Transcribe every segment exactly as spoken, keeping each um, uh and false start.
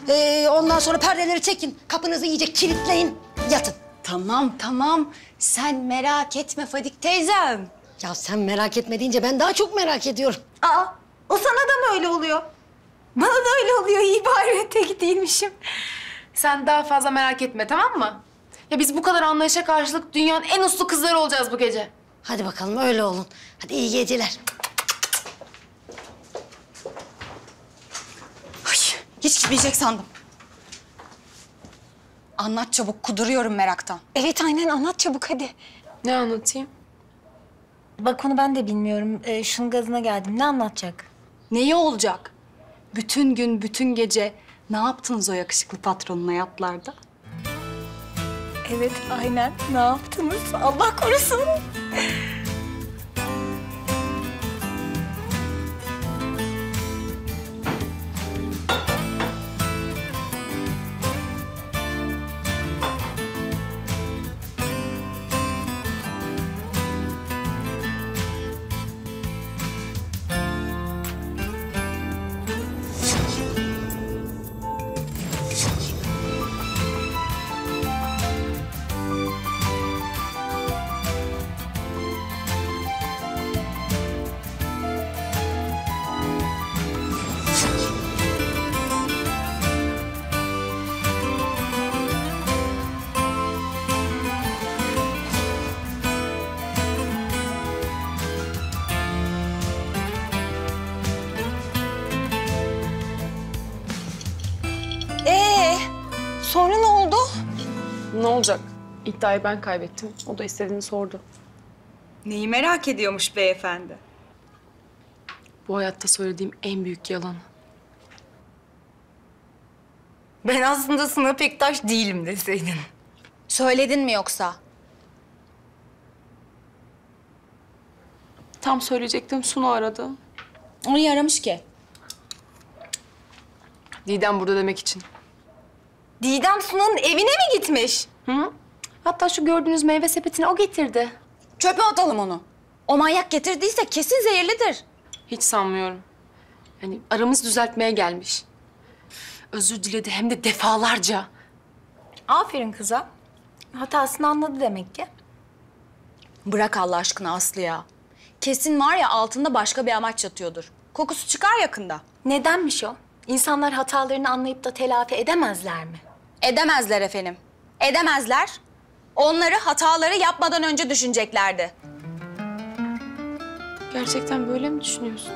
Ee, ondan sonra perdeleri çekin. Kapınızı iyice kilitleyin. Yatın. Tamam tamam. Sen merak etme Fadik teyzem. Ya sen merak etme deyince ben daha çok merak ediyorum. Aa, o sana da mı öyle oluyor? Bana da öyle oluyor. İyi bari tek değilmişim. Sen daha fazla merak etme, tamam mı? Ya biz bu kadar anlayışa karşılık dünyanın en uslu kızları olacağız bu gece. Hadi bakalım öyle olun. Hadi iyi geceler. Ay, hiç gitmeyecek sandım. Anlat çabuk, kuduruyorum meraktan. Evet aynen anlat çabuk hadi. Ne anlatayım? Bak onu ben de bilmiyorum. Ee, şunun gazına geldim. Ne anlatacak? Neyi olacak? Bütün gün, bütün gece ne yaptınız o yakışıklı patronuna yatlarda? Evet aynen. Ne yaptınız? Allah korusun. Ee, sonra ne oldu? Ne olacak? İddiayı ben kaybettim. O da istediğini sordu. Neyi merak ediyormuş beyefendi? Bu hayatta söylediğim en büyük yalan. Ben aslında Suna Pektaş değilim deseydin. Söyledin mi yoksa? Tam söyleyecektim, Sunu aradı. O niye aramış ki? Didem burada demek için. Didem Suna'nın evine mi gitmiş? Hı? Hatta şu gördüğünüz meyve sepetini o getirdi. Çöpe atalım onu. O manyak getirdiyse kesin zehirlidir. Hiç sanmıyorum. Yani aramızı düzeltmeye gelmiş. Özür diledi hem de defalarca. Aferin kıza. Hatasını anladı demek ki. Bırak Allah aşkına Aslı ya. Kesin var ya altında başka bir amaç yatıyordur. Kokusu çıkar yakında. Nedenmiş o? İnsanlar hatalarını anlayıp da telafi edemezler mi? Edemezler efendim. Edemezler. Onları hataları yapmadan önce düşüneceklerdi. Gerçekten böyle mi düşünüyorsun?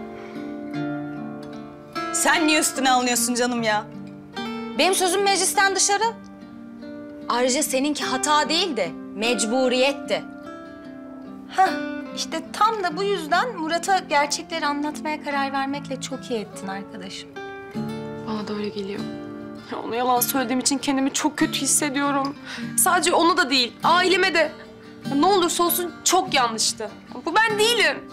Sen niye üstüne alınıyorsun canım ya? Benim sözüm meclisten dışarı. Ayrıca seninki hata değildi, mecburiyetti. Hah, işte tam da bu yüzden Murat'a gerçekleri anlatmaya karar vermekle çok iyi ettin arkadaşım. Bana da öyle geliyor. Ya ona yalan söylediğim için kendimi çok kötü hissediyorum. Sadece onu da değil, aileme de. Ya ne olursa olsun çok yanlıştı. Bu ben değilim.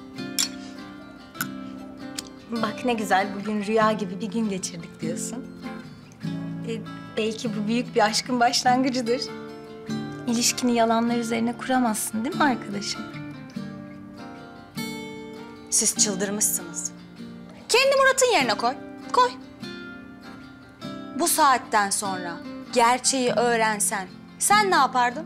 Bak ne güzel bugün rüya gibi bir gün geçirdik diyorsun. E, belki bu büyük bir aşkın başlangıcıdır. İlişkini yalanlar üzerine kuramazsın değil mi arkadaşım? Siz çıldırmışsınız. Kendi Murat'ın yerine koy. Koy. Bu saatten sonra gerçeği öğrensen sen ne yapardın?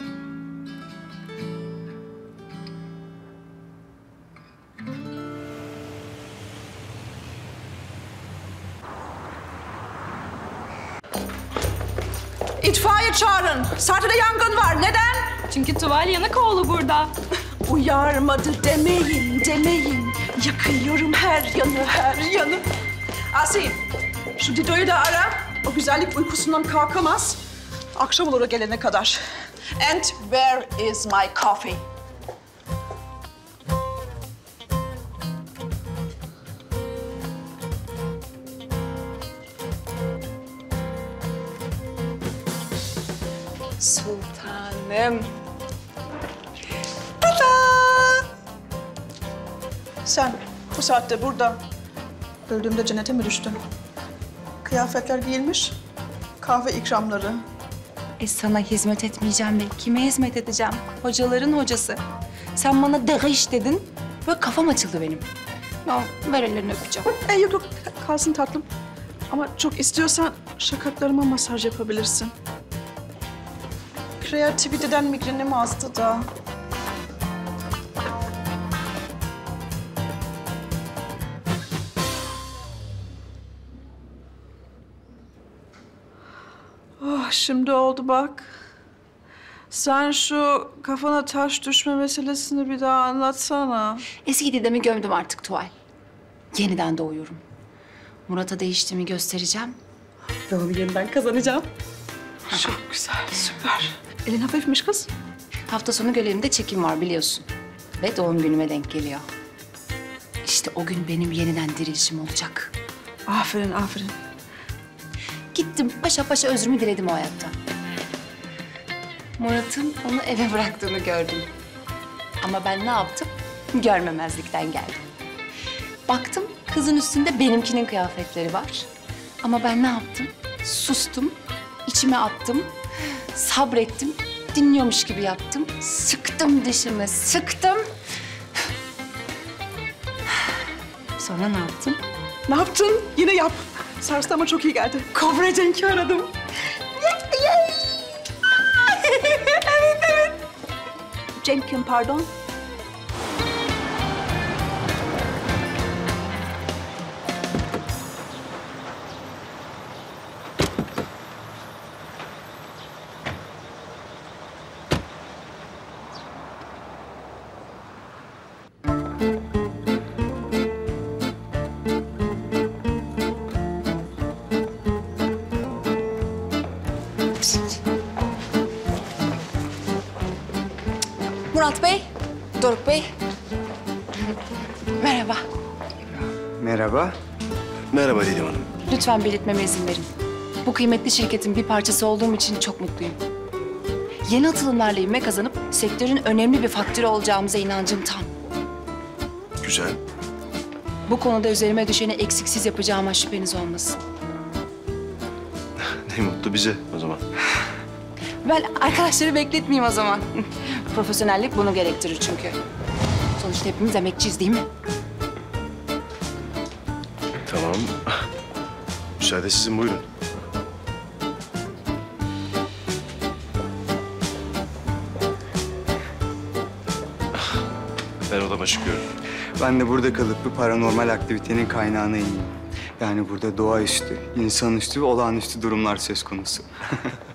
İtfaiye çağırın. Sartıda yangın var. Neden? Çünkü Tuval Yanıkoğlu burada. Uyarmadı demeyin, demeyin. Yakıyorum her yanı, her yanı. Asi, şu Dido'yu da ara. O güzellik uykusundan kalkamaz. Akşam olur o gelene kadar. And where is my coffee? Sultanım. Sen bu saatte burada. Öldüğümde cennete mi düştün? Kıyafetler giyilmiş, kahve ikramları. E sana hizmet etmeyeceğim ben. Kime hizmet edeceğim? Hocaların hocası. Sen bana dağış dedin. Böyle kafam açıldı benim. Ya ver ellerini öpeceğim. E, yok yok, kalsın tatlım. Ama çok istiyorsan şakaklarıma masaj yapabilirsin. Kreativiteden migrenim azdı da. Oh, şimdi oldu bak. Sen şu kafana taş düşme meselesini bir daha anlatsana. Eski Didem'i gömdüm artık Tuval. Yeniden doğuyorum. Murat'a değiştiğimi göstereceğim. Ve onu yeniden kazanacağım. Çok güzel, süper. Elin hafifmiş kız. Hafta sonu görevimde çekim var biliyorsun. Ve doğum günüme denk geliyor. İşte o gün benim yeniden dirilişim olacak. Aferin, aferin. Gittim paşa paşa özrümü diledim o hayatta. Murat'ın onu eve bıraktığını gördüm. Ama ben ne yaptım? Görmemezlikten geldim. Baktım kızın üstünde benimkinin kıyafetleri var. Ama ben ne yaptım? Sustum, içime attım, sabrettim, dinliyormuş gibi yaptım. Sıktım dişimi, sıktım. Sonra ne yaptım? Ne yaptın? Yine yap. Sarstı ama çok iyi geldi. Kobra Cenk'i aradım. Cenk kim, pardon? Murat Bey, Doruk Bey. Merhaba. Merhaba. Merhaba Didem Hanım. Lütfen belirtmeme izin verin. Bu kıymetli şirketin bir parçası olduğum için çok mutluyum. Yeni atılımlarla ivme kazanıp sektörün önemli bir faktörü olacağımıza inancım tam. Güzel. Bu konuda üzerime düşeni eksiksiz yapacağıma şüpheniz olmasın. Ne mutlu bize o zaman. Ben arkadaşları bekletmeyeyim o zaman. Profesyonellik bunu gerektirir çünkü. Sonuçta hepimiz emekçiyiz değil mi? Tamam. Müsaade sizin, buyurun. Ben odama çıkıyorum. Ben de burada kalıp bir paranormal aktivitenin kaynağına ineyim. Yani burada doğaüstü, insanüstü ve olağanüstü durumlar söz konusu.